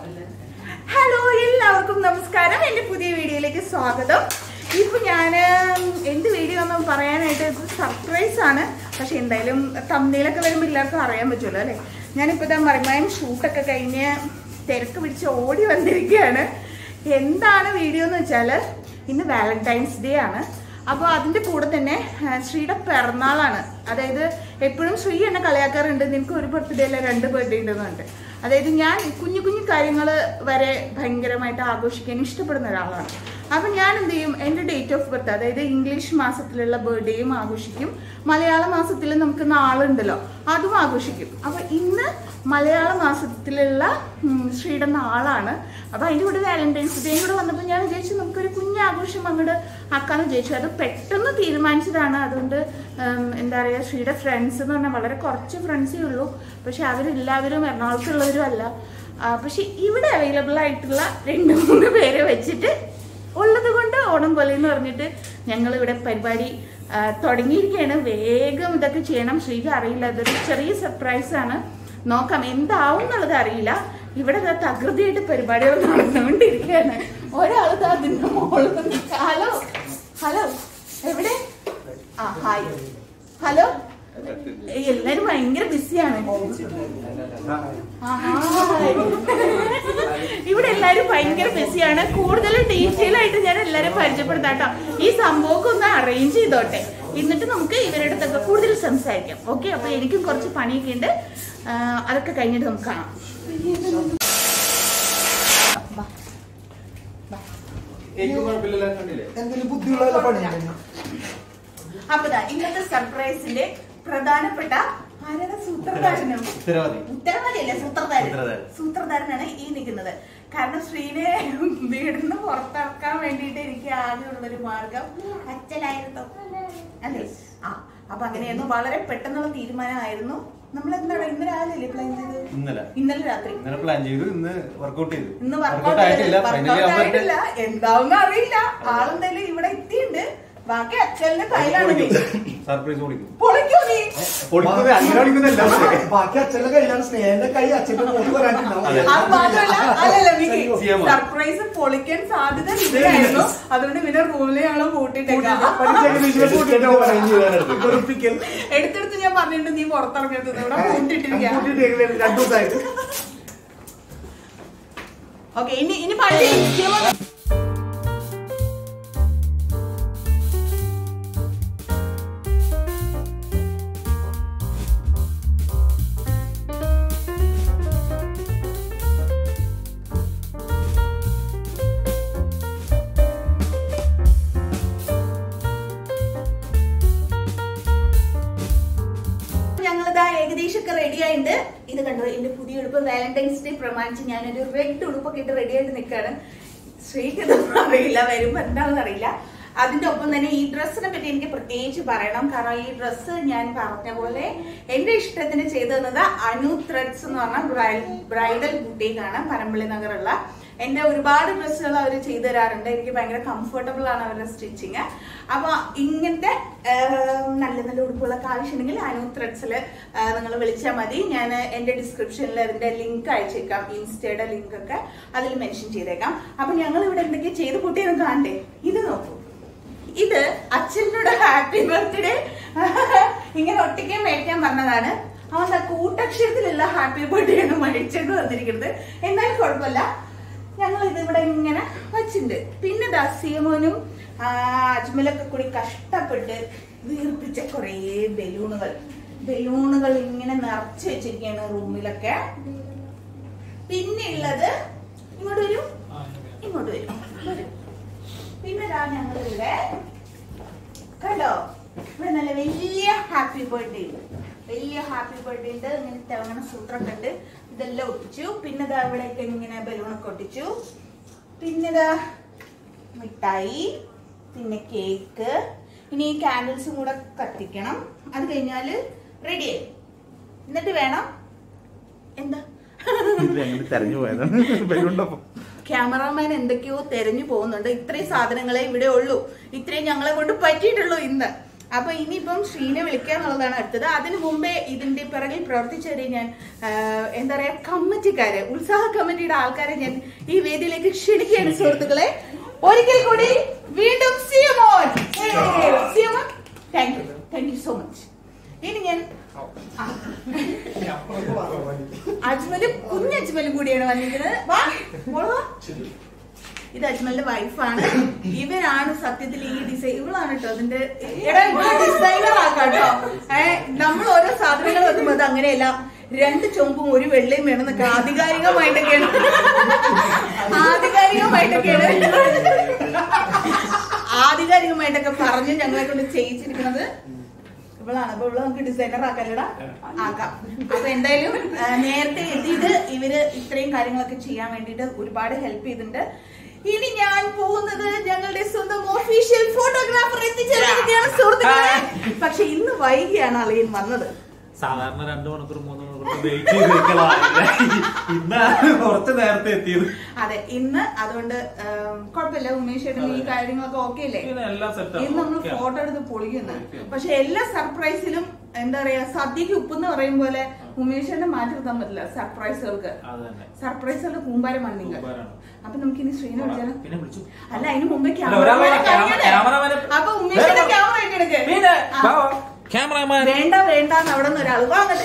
Hello, എല്ലാവർക്കും നമസ്കാരം. എൻ്റെ പുതിയ വീഡിയോയിലേക്ക് സ്വാഗതം. ഇപ്പം ഞാൻ എന്ത് വീഡിയോ ഒന്നും പറയാനായിട്ട് സർപ്രൈസ് ആണ്. പക്ഷെ എന്തായാലും തമ്മിലൊക്കെ വരുമ്പോൾ എല്ലാവർക്കും അറിയാൻ പറ്റുമല്ലോ അല്ലേ. ഞാനിപ്പോൾ ഇതാ മറിമായും ഷൂട്ടൊക്കെ കഴിഞ്ഞ് തിരക്ക് പിടിച്ച് ഓടി വന്നിരിക്കുകയാണ്. എന്താണ് വീഡിയോ എന്ന് വെച്ചാൽ ഇന്ന് വാലന്റൈൻസ് ഡേ ആണ്. അപ്പോൾ അതിൻ്റെ കൂടെ തന്നെ ശ്രീയുടെ പിറന്നാളാണ്. അതായത് എപ്പോഴും ശ്രീ എന്നെ കളിയാക്കാറുണ്ട്, നിനക്ക് ഒരു ബർത്ത്ഡേ അല്ല 2 ബർത്ത്ഡേ ഉണ്ടെന്നുണ്ട്. അതായത് ഞാൻ കുഞ്ഞു കുഞ്ഞു കാര്യങ്ങൾ വരെ ഭയങ്കരമായിട്ട് ആഘോഷിക്കാൻ ഇഷ്ടപ്പെടുന്ന ഒരാളാണ്. അപ്പം ഞാൻ എന്ത് ചെയ്യും, എൻ്റെ ഡേറ്റ് ഓഫ് ബർത്ത് അതായത് ഇംഗ്ലീഷ് മാസത്തിലുള്ള ബർത്ത്ഡേയും ആഘോഷിക്കും, മലയാള മാസത്തിൽ നമുക്ക് നാളുണ്ടല്ലോ അതും ആഘോഷിക്കും. അപ്പോൾ ഇന്ന് മലയാള മാസത്തിലുള്ള ശ്രീയുടെ നാളാണ്. അപ്പോൾ അതിൻ്റെ കൂടെ വാലന്റൈൻസ് ഡേയും കൂടെ വന്നപ്പോൾ ഞാൻ വിചാരിച്ചു നമുക്കൊരു കുഞ്ഞാഘോഷം അങ്ങോട്ട് ആക്കാമെന്ന് വിചാരിച്ചു. അത് പെട്ടെന്ന് തീരുമാനിച്ചതാണ്. അതുകൊണ്ട് എന്താ പറയുക, ശ്രീയുടെ ഫ്രണ്ട്സ് എന്ന് പറഞ്ഞാൽ വളരെ കുറച്ച് ഫ്രണ്ട്സേ ഉള്ളൂ. പക്ഷെ അവരെല്ലാവരും എറണാകുളത്തുള്ളവരും അല്ല. പക്ഷെ ഇവിടെ അവൈലബിൾ ആയിട്ടുള്ള 2-3 പേരെ വെച്ചിട്ട് ഉള്ളത് കൊണ്ട് ഓണം പോലെ എന്ന് പറഞ്ഞിട്ട് ഞങ്ങളിവിടെ പരിപാടി തുടങ്ങിയിരിക്കുകയാണ്. വേഗം ഇതൊക്കെ ചെയ്യണം. ശ്രീക്ക് അറിയില്ല, അതൊരു ചെറിയ സർപ്രൈസാണ്. നോക്കാം എന്താവും എന്നുള്ളത് അറിയില്ല. ഇവിടെ തകൃതിയായിട്ട് പരിപാടികൾ നടന്നുകൊണ്ടിരിക്കുകയാണ്. ഒരാൾ അതിന്റെ മോളിൽ. ഹലോ ഹലോ, എവിടെ? ആ ഹായ്, ഹലോ. എല്ലാരും ഭയങ്കര ബിസിയാണ്. ഇവിടെ എല്ലാരും ഭയങ്കര ബിസിയാണ്. കൂടുതൽ ഡീറ്റെയിൽ ആയിട്ട് ഞാൻ എല്ലാരും പരിചയപ്പെടുത്താം കേട്ടോ. ഈ സംഭവമൊക്കെ ഒന്ന് അറേഞ്ച് ചെയ്തോട്ടെ, എന്നിട്ട് നമുക്ക് ഇവരുടെ അടുത്തൊക്കെ കൂടുതൽ സംസാരിക്കാം. ഓക്കെ, അപ്പൊ എനിക്കും കുറച്ച് പണിയൊക്കെ ഉണ്ട്. അതൊക്കെ കഴിഞ്ഞിട്ട് നമുക്ക് കാണാം. അപ്പൊ ഇന്നത്തെ സർപ്രൈസിന്റെ പ്രധാനപ്പെട്ട സൂത്രധാരനും ഉത്തരവാദിയല്ല സൂത്രധാരനാണ് ഈ നിൽക്കുന്നത്. കാരണം ശ്രീനെ വീടിന് പുറത്തിറക്കാൻ വേണ്ടിയിട്ട് എനിക്ക് ആകെയുള്ളൊരു മാർഗം അച്ഛനായിരുന്നു അല്ലേ. അപ്പൊ അങ്ങനെയായിരുന്നു. വളരെ പെട്ടെന്നുള്ള തീരുമാനമായിരുന്നു. നമ്മൾ എന്താണ് ഇന്ന് രാവിലെ പ്ലാൻ ചെയ്തത്? ഇന്നലെ രാത്രി പ്ലാൻ ചെയ്തു. ഇന്ന് വർക്ക്ഔട്ട് ചെയ്തു. ഇന്ന് വർക്ക്ഔട്ട് ആയിട്ടില്ല. എന്താവുന്ന അറിയില്ല. ആളെന്തായാലും ഇവിടെ എത്തിയിട്ടുണ്ട്. ബാക്കി അച്ഛന്റെ കയ്യിലാണ്. സർപ്രൈസ് പൊളിക്കോ നീ? ബാക്കി അച്ഛന്റെ കയ്യിലാണ്. സ്നേഹന്റെ കൈ അച്ഛന്റെ മുഖത്ത് വരാനുണ്ടാവും. അത് മാത്രമല്ല, അല്ലല്ല സർപ്രൈസ് പൊളിക്കാൻ സാധ്യത ഇല്ലായിരുന്നു. അതുകൊണ്ട് പിന്നെ റൂമിൽ ഞങ്ങള് കൂട്ടിട്ടേക്കാം. എടുത്തെടുത്ത് ഞാൻ പറഞ്ഞിട്ടുണ്ട് നീ പുറത്തിറങ്ങരുത്, ഇവിടെ കൂട്ടിട്ടിരിക്കുക. 2 ദിവസമായിട്ട്. ഓക്കെ, ഇനി പള്ളി ഏകദേശമൊക്കെ റെഡി ആയിട്ടുണ്ട്. ഇത് കണ്ടോ, എന്റെ പുതിയ ഉടുപ്പ്. വാലന്റൈൻസ് ഡേ പ്രമാണിച്ച് ഞാനൊരു റെഡ് ഉടുപ്പൊക്കെ ഇട്ട് റെഡി ആയിട്ട് നിൽക്കുകയാണ്. ശ്രീക്ക് ഇതൊന്നും അറിയില്ല, വരുമ്പോ എന്താണെന്ന് അറിയില്ല. അതിന്റെ ഒപ്പം തന്നെ ഈ ഡ്രസ്സിനെ പറ്റി എനിക്ക് പ്രത്യേകിച്ച് പറയണം. കാരണം ഈ ഡ്രസ്സ് ഞാൻ പറഞ്ഞ പോലെ എന്റെ ഇഷ്ടത്തിന് ചെയ്തു തന്നത് അനു ത്രെഡ്സ് എന്ന് പറഞ്ഞ ബ്രൈഡൽ ബുട്ടീക്കാണ്, പരമ്പള്ളി നഗറുള്ള. എന്റെ ഒരുപാട് ഡ്രസ്സുകൾ അവർ ചെയ്തു തരാറുണ്ട്. എനിക്ക് ഭയങ്കര കംഫർട്ടബിൾ ആണ് അവരുടെ സ്റ്റിച്ചിങ്. അപ്പൊ ഇങ്ങനത്തെ നല്ല നല്ല ഉടുപ്പുകളൊക്കെ ആവശ്യമുണ്ടെങ്കിൽ അനു ത്രെഡ്സിൽ നിങ്ങൾ വിളിച്ചാൽ മതി. ഞാൻ എന്റെ ഡിസ്ക്രിപ്ഷനിൽ അതിന്റെ ലിങ്ക് അയച്ചേക്കാം, ഇൻസ്റ്റയുടെ ലിങ്ക് ഒക്കെ അതിൽ മെൻഷൻ ചെയ്തേക്കാം. അപ്പൊ ഞങ്ങൾ ഇവിടെ എന്തൊക്കെ ചെയ്ത് കൂട്ടിയെന്ന് കാണണ്ടേ? ഇത് നോക്കൂ, ഇത് അച്ഛനോട് ഹാപ്പി ബർത്ത്ഡേ ഇങ്ങനെ ഒട്ടിക്കാൻ മേടിക്കാൻ പറഞ്ഞതാണ്. അവൻ കൂട്ടക്ഷരത്തിലുള്ള ഹാപ്പി ബർത്ത്ഡേ ആണ് മേടിച്ചത് വന്നിരിക്കുന്നത്. എന്നാലും കുഴപ്പമില്ല, ഞങ്ങൾ ഇതിവിടെ ഇങ്ങനെ വച്ചിട്ടുണ്ട്. പിന്നെ ദാസിയമോനും അജ്മലൊക്കെ കൂടി കഷ്ടപ്പെട്ട് വീർപ്പിച്ച കുറേ ബലൂണുകൾ ഇങ്ങനെ നിറച്ച് വെച്ചിരിക്കുകയാണ് റൂമിലൊക്കെ. പിന്നെ ഉള്ളത് ഇങ്ങോട്ട് വരും. പിന്നെ ഞങ്ങളിവിടെ കണ്ടോ, ഇവിടെ നല്ല വലിയ ഹാപ്പി ബർത്ത്ഡേ ഉണ്ട്. ഇങ്ങനെ തിളങ്ങണ സൂത്രമൊക്കെ ഉണ്ട്. ഇതെല്ലാം ഒട്ടിച്ചു. പിന്നെ ഇവിടെയൊക്കെ ഇങ്ങനെ ബലൂണൊക്കെ ഒട്ടിച്ചു. പിന്നെ മിഠായി, പിന്നെ കേക്ക്. ഇനി ഈ കാൻഡിൽസും കൂടെ കത്തിക്കണം. അത് കഴിഞ്ഞാല് റെഡിയായി. എന്നിട്ട് വേണം എന്താ തെരഞ്ഞു പോയത് ക്യാമറാമാൻ എന്തൊക്കെയോ തെരഞ്ഞു പോകുന്നുണ്ട്. ഇത്രയും സാധനങ്ങളെ ഇവിടെ ഉള്ളൂ, ഇത്രയും ഞങ്ങളെ കൊണ്ട് പറ്റിയിട്ടുള്ളൂ ഇന്ന്. അപ്പൊ ഇനിയിപ്പം ശ്രീനെ വിളിക്കുക എന്നുള്ളതാണ് അടുത്തത്. അതിനു മുമ്പേ ഇതിന്റെ പിറകിൽ പ്രവർത്തിച്ചവരെ ഞാൻ എന്താ പറയാ കമ്മിറ്റിക്കാര്, ഉത്സാഹ കമ്മിറ്റിയുടെ ആൾക്കാരെ ഞാൻ ഈ വേദിയിലേക്ക് ക്ഷണിക്കുകയാണ് സുഹൃത്തുക്കളെ. ഒരിക്കൽ കൂടി വീണ്ടും സിയമോൻ, താങ്ക് യു സോ മച്ച്. ഇനി ഞാൻ അജ്മലും കുഞ്ഞജ്മലും കൂടിയാണ് വന്നിരിക്കുന്നത്. വാ മോളോ, ഇത് അജ്മലിന്റെ വൈഫാണ്. ഇവരാണ് സത്യത്തിൽ ഈ ഡിസൈൻ, ഇവളാണ് കേട്ടോ അതിന്റെ ഡിസൈനർ ആക്കാട്ടോ. നമ്മൾ ഓരോ സാധനങ്ങൾ വെക്കുമ്പോൾ അത് അങ്ങനെയല്ല, 2 ചുമപ്പും 1 വെള്ളയും വേണമെന്നൊക്കെ ആധികാരികമായിട്ടൊക്കെയാണ് പറഞ്ഞ് ഞങ്ങളെ കൊണ്ട് ചെയ്യിച്ചിരിക്കുന്നത് ഇവളാണ്. അപ്പൊ ഇവള് നമുക്ക് ഡിസൈനർ ആക്കാല്ലടാ, ആക്കാം. അപ്പൊ എന്തായാലും നേരത്തെ എത്തിയത് ഇവര് ഇത്രയും കാര്യങ്ങളൊക്കെ ചെയ്യാൻ വേണ്ടിട്ട് ഒരുപാട് ഹെൽപ്പ് ചെയ്തിട്ടുണ്ട്. ഇനി ഞാൻ പോകുന്നത് ഞങ്ങളുടെ സ്വന്തം ഒഫീഷ്യൽ ഫോട്ടോഗ്രാഫർ എത്തിച്ചേർന്നിരിക്കുകയാണ് സുഹൃത്തുക്കളെ. പക്ഷെ ഇന്ന് വൈകിയാണ് അളിയൻ വന്നത്. സാധാരണ 2 മണിക്കൂർ 3 മണിക്കൂർ വെയിറ്റ് ചെയ്ത് ഇന്നാണ് കുറച്ച് നേരത്തെ എത്തിയത്. അതെ, ഇന്ന് അതുകൊണ്ട് കുഴപ്പമില്ല. ഉമേഷ് ചേട്ടൻ ഈ കാര്യങ്ങളൊക്കെ ഓക്കെ അല്ലേ? ഇന്ന് നമ്മൾ ഫോട്ടോ എടുത്ത് പൊളിക്കുന്നത്. പക്ഷെ എല്ലാ സർപ്രൈസിലും എന്താ പറയാ, സദ്യക്ക് ഉപ്പെന്ന് പറയും പോലെ ഉമേഷിനെ മാറ്റി നിർത്താൻ പറ്റില്ല. സർപ്രൈസുകളുടെ കൂമ്പാരമാണ് നിങ്ങൾ. അപ്പൊ നമുക്ക് ഇനി ശ്രീനെ വിളിച്ചാലോ? അല്ല, അതിന് മുമ്പേ അപ്പൊ ഉമേഷിന്റെ ക്യാമറ ഏറ്റെടുക്ക്. വേണ്ട വേണ്ടെന്ന് അവിടെ നിന്ന് ഒരാൾ വാങ്ങട്ടെ.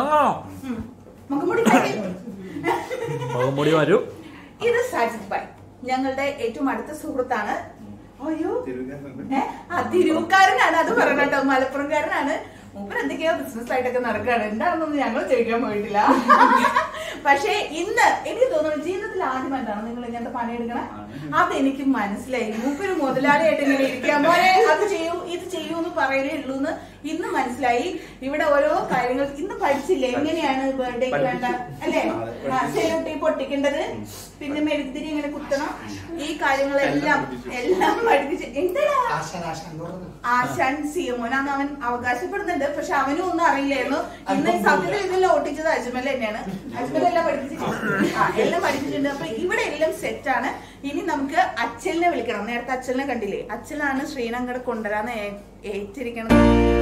മുഖംമൂടി വരൂ. ഇത് സാജിദ് ഭായ്, ഞങ്ങളുടെ ഏറ്റവും അടുത്ത സുഹൃത്താണ്. അയ്യോ, തിരൂക്കാരനാണ്. അത് പറയണം കേട്ടോ, മലപ്പുറംകാരനാണ്. മൂപ്പർ എന്തൊക്കെയോ ബിസിനസ് ആയിട്ടൊക്കെ നടക്കുകയാണ്. എന്താണെന്നൊന്നും ഞങ്ങൾ ചോദിക്കാൻ പോയിട്ടില്ല. പക്ഷെ ഇന്ന് എനിക്ക് തോന്നുന്നു ജീവിതത്തിൽ ആദ്യമായിട്ടാണ് നിങ്ങൾ ഇങ്ങനത്തെ പണിയെടുക്കണേ. അതെനിക്ക് മനസ്സിലായി. മൂപ്പര് മുതലാളിയായിട്ട് ഇങ്ങനെ ഇരിക്കാൻ പോലെ അത് ചെയ്യൂ ഇത് ചെയ്യൂ എന്ന് പറയലേ ഉള്ളൂ എന്ന് ഇന്ന് മനസ്സിലായി. ഇവിടെ ഓരോ കാര്യങ്ങൾ ഇന്ന് പഠിച്ചില്ലേ, എങ്ങനെയാണ് ബർത്ത്ഡേക്ക് വേണ്ട അല്ലേ, സെലോട്ടി പൊട്ടിക്കേണ്ടത്, പിന്നെ മെഴുകുതിരി ഇങ്ങനെ കുത്തണം, ഈ കാര്യങ്ങളെല്ലാം പഠിപ്പിച്ച്. എന്താ ആശാൻ സിയമോനാന്ന് അവൻ അവകാശപ്പെടുന്നുണ്ട്. പക്ഷെ അവനും ഒന്നും അറിയില്ലായിരുന്നു. ഇന്ന് സത്യത്തിൽ ഇതെല്ലാം ഒട്ടിച്ചത് അജ്മൽ തന്നെയാണ്. അജ്മൽ എല്ലാം പഠിപ്പിച്ചിട്ടുണ്ട്. അപ്പൊ ഇവിടെ എല്ലാം സെറ്റാണ്. ഇനി നമുക്ക് അച്ഛലിനെ വിളിക്കണം. നേരത്തെ അച്ഛലിനെ കണ്ടില്ലേ? അച്ഛനാണ് ശ്രീനങ്കടെ കൊണ്ടുവരാന്ന് ഏറ്റിരിക്കണം.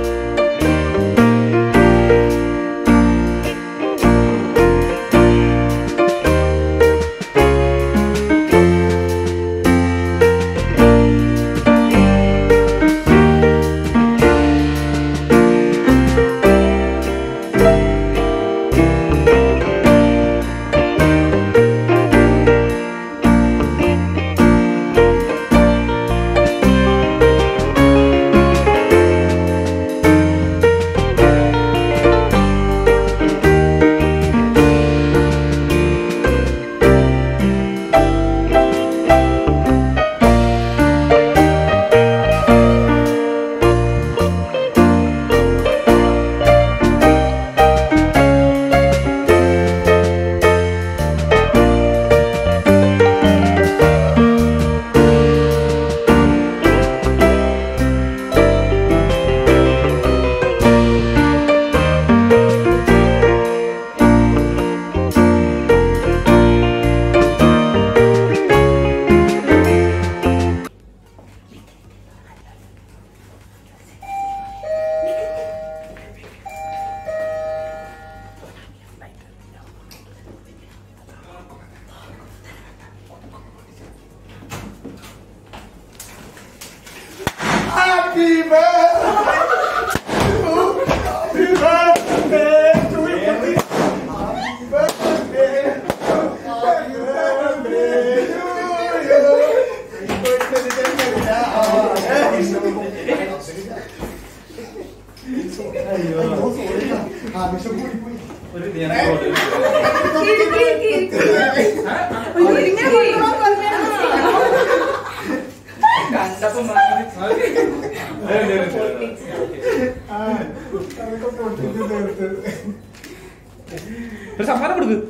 ഒരു സമ്മാനം കൊടുക്ക്.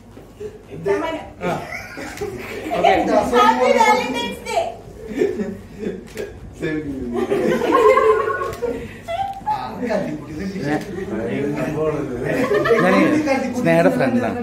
Happy Valentine's Day. സ്നേഹയുടെ ഫ്രണ്ടാണ്.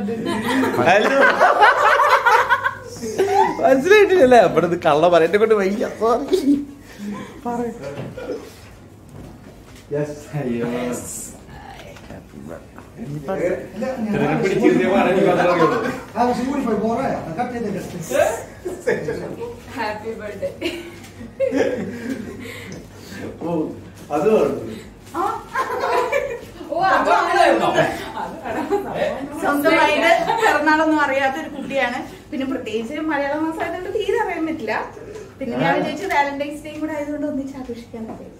മനസ്സിലായിട്ടില്ലല്ലേ? അവിടെ കള്ള പറയട്ടെ കൊണ്ട് വയ്യ. Happy birthday. അത് സ്വന്തമായിട്ട് പിറന്നാളൊന്നും അറിയാത്ത ഒരു കുട്ടിയാണ്. പിന്നെ പ്രത്യേകിച്ച് മലയാളം മാസമായതുകൊണ്ട് തീരെ അറിയാൻ പറ്റില്ല. പിന്നെ ഞാൻ വിചാരിച്ചു വാലന്റൈൻസ് ഡേയും കൂടെ ആയതുകൊണ്ട് ഒന്നിച്ച് ആഘോഷിക്കാൻ പറ്റും.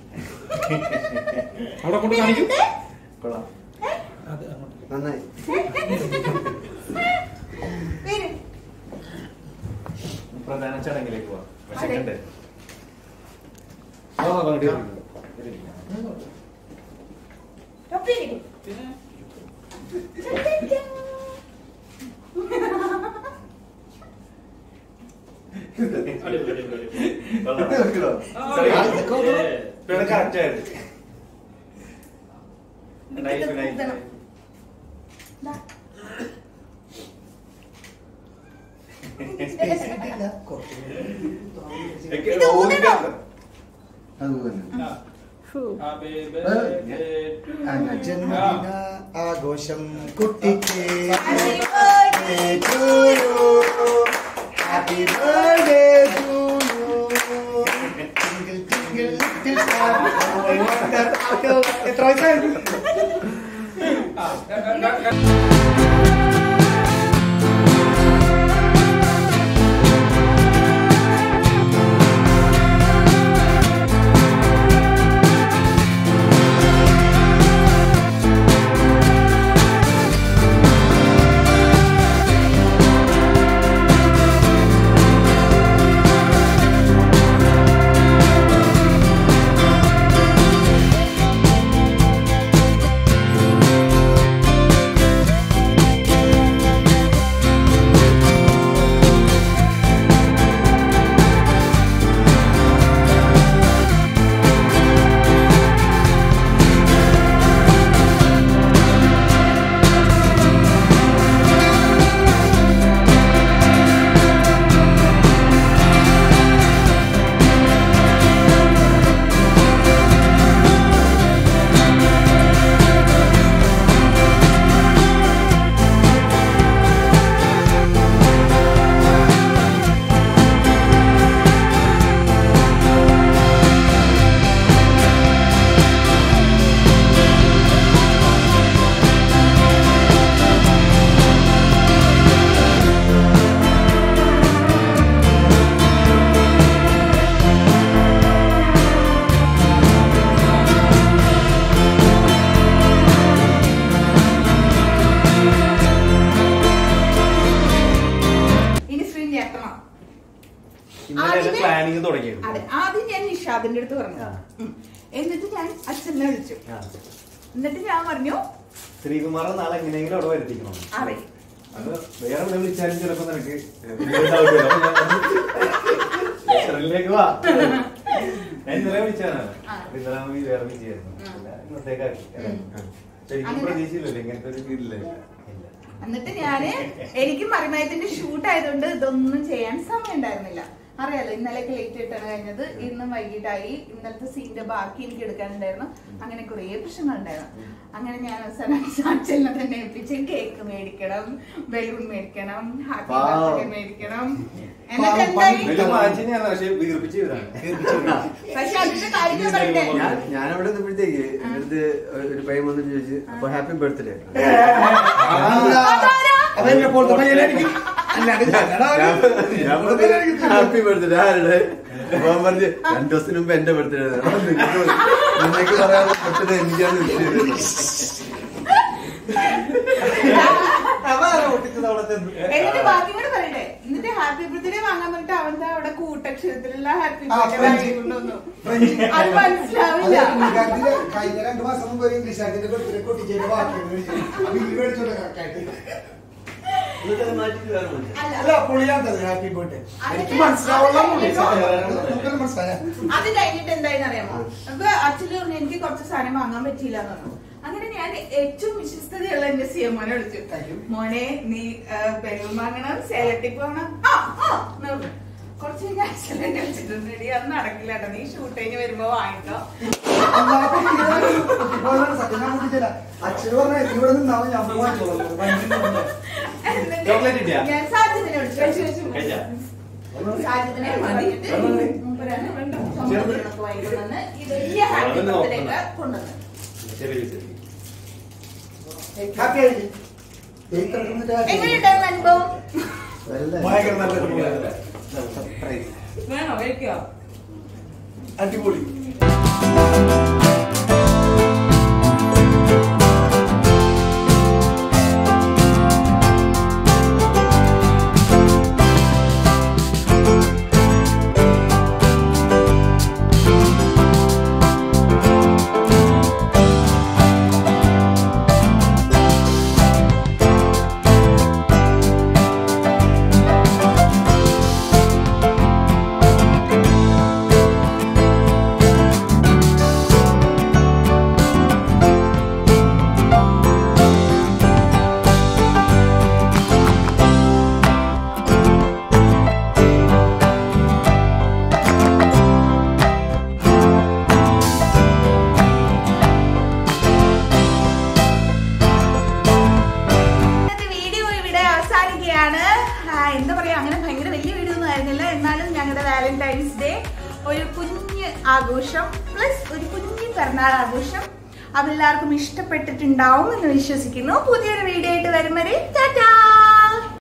നന്നായി. പ്രധാന ചടങ്ങിലേക്ക് പോവാം. ആഘോഷം കുട്ടിക്ക് ഹാപ്പി ബർത്ത്ഡേ ടു യു. എത്ര വയസ്സായിരുന്നു? പ്ലാനിങ് തുടങ്ങി. അതെ, ആദ്യം ഞാൻ നിഷാദിന്റെ അടുത്ത് പറഞ്ഞു. എന്നിട്ട് ഞാൻ അച്ഛനെ വിളിച്ചു. എന്നിട്ട് ഞാൻ പറഞ്ഞു ശ്രീകുമാർ നാളെ എങ്ങനെയെങ്കിലും അവിടെ വരുത്തിക്കണം. അതെ, അത് വേറെ വിളിച്ചാലും ചിലപ്പോ നിനക്ക് വാ. ഞാൻ ഇന്നലെ വിളിച്ചാണ്. ഇന്നലെ വേറെ വിളിച്ചായിരുന്നു. ഇന്നത്തേക്കാക്കി ശരിക്കും പ്രതീക്ഷയില്ലല്ലോ ഇങ്ങനത്തെ ഒരു ഫീലില്ല. എന്നിട്ട് ഞാന് എനിക്ക് മറിമയത്തിന്റെ ഷൂട്ട് ആയതുകൊണ്ട് ഇതൊന്നും ചെയ്യാൻ സമയം ഉണ്ടായിരുന്നില്ല. അറിയാലോ, ഇന്നലെയൊക്കെ ലേറ്റ് ആയിട്ടാണ് കഴിഞ്ഞത്. ഇന്നും വൈകിട്ടായി. ഇന്നലത്തെ സീന്റെ ബാക്കി എനിക്ക് എടുക്കാനുണ്ടായിരുന്നു. അങ്ങനെ കുറെ പ്രശ്നങ്ങൾ ഉണ്ടായിരുന്നു. അങ്ങനെ ഞാൻ അവസാനം അച്ഛനെ തന്നെ ഏൽപ്പിച്ച് കേക്ക് മേടിക്കണം, ബലൂൺ മേടിക്കണം, ഹാപ്പി ബർത്ത്ഡേ മേടിക്കണം. എന്നിട്ട് എന്തായി? പക്ഷെ അതിന്റെ കാര്യം പറയട്ടെ, ഞാനവിടെ നിന്നപ്പോഴത്തേക്ക് എന്റെ അടുത്ത് ഒരു പയ്യൻ വന്നിട്ട് ചോദിച്ചു, അപ്പൊ ഹാപ്പി ബർത്ത്ഡേ. ഹാപ്പി ബർത്ത്ഡേ ആരുടെ? അപ്പൊ പറഞ്ഞു 2 ദിവസത്തിന് മുമ്പ് എന്റെ ബർത്ത്ഡേ. നിനക്ക് പറയാതെ ബർത്ത്ഡേ എനിക്കാണ് എന്നിട്ട് ബാക്കി കൂടെ പറയട്ടെ. എന്നിട്ട് ഹാപ്പി ബർത്ത്ഡേ വാങ്ങാൻ പറഞ്ഞിട്ട് അവന്റെ അവിടെ കൂട്ടക്ഷരത്തിലുള്ള ഹാപ്പി ബർത്ത്ഡേ വാങ്ങിക്കൊണ്ടുവന്നു. അത് മനസ്സിലാവില്ല. കഴിഞ്ഞ 2 മാസം മുമ്പ് ഇംഗ്ലീഷ് കൊട്ടിച്ചേരി ബാക്കി ഹാപ്പി ബർത്ത്ഡേ എനിക്ക് മനസ്സിലാവുള്ള. അത് കഴിഞ്ഞിട്ട് എന്തായെന്ന് അറിയാമോ? അപ്പൊ അച്ഛന് പറഞ്ഞു എനിക്ക് കുറച്ച് സാധനം വാങ്ങാൻ പറ്റിയില്ല എന്ന് പറഞ്ഞു. അങ്ങനെ ഞാൻ ഏറ്റവും വിശ്വസ്തതയുള്ള എന്റെ സിഎമ്മോനെ വിളിച്ചു. മോനെ, നീ ബലൂൺ വാങ്ങണം, സേലട്ടിപ്പ് വാങ്ങണം. കുറച്ച് ആക്സിഡന്റ് കളിച്ചിട്ടുണ്ട്. അത് നടക്കില്ല കേട്ടോ. നീ ഷൂട്ട് കഴിഞ്ഞ് വരുമ്പോ വാങ്ങിക്കോ. ഞാൻ സാധ്യതനെ വിളിച്ചു സാധ്യതനെ പറഞ്ഞിട്ട് വൈകുന്നു ഈ വലിയ ഹാൻഡിലേക്ക് കൊണ്ടുവന്നു. എങ്ങനെയുണ്ടായിരുന്നു അനുഭവം? വേണോ കഴിക്കോ? അടിപൊളി. എന്താ പറയാ, അങ്ങനെ ഭയങ്കര വലിയ വീഡിയോ ഒന്നും ആയിരുന്നില്ല. എന്നാലും ഞങ്ങളുടെ വാലന്റൈൻസ് ഡേ ഒരു കുഞ്ഞ് ആഘോഷം പ്ലസ് ഒരു കുഞ്ഞ് പിറന്നാൾ ആഘോഷം അതെല്ലാവർക്കും ഇഷ്ടപ്പെട്ടിട്ടുണ്ടാവും എന്ന് വിശ്വസിക്കുന്നു. പുതിയൊരു വീഡിയോ ആയിട്ട് വരും വരെ ടാറ്റാ.